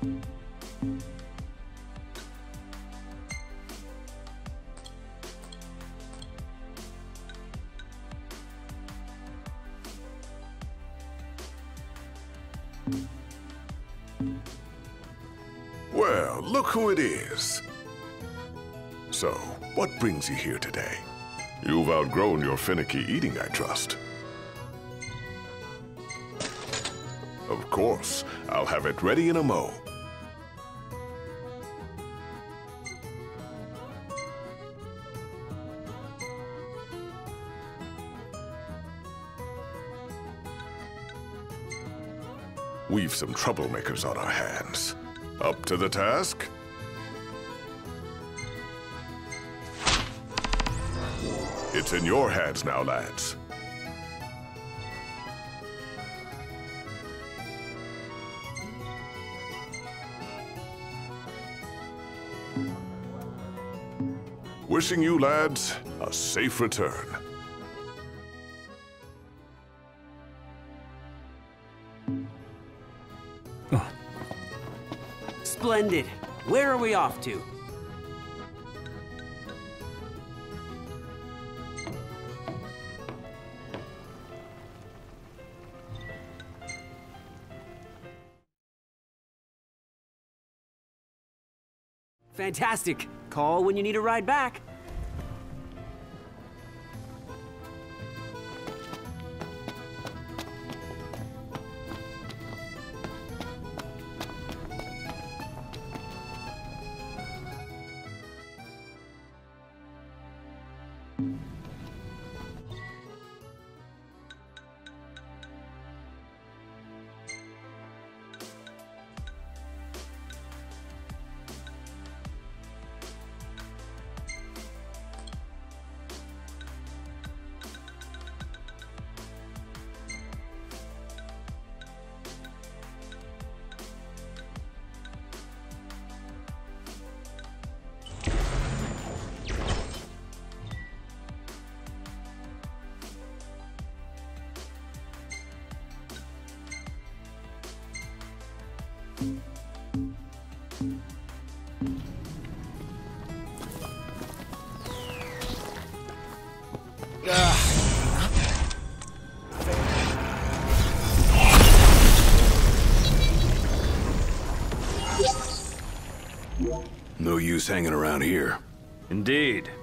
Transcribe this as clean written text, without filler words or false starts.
Well, look who it is. So, what brings you here today? You've outgrown your finicky eating, I trust. Of course, I'll have it ready in a mo. We've some troublemakers on our hands. Up to the task? It's in your hands now, lads. Wishing you lads a safe return. Splendid. Where are we off to? Fantastic. Call when you need a ride back. No use hanging around here. Indeed.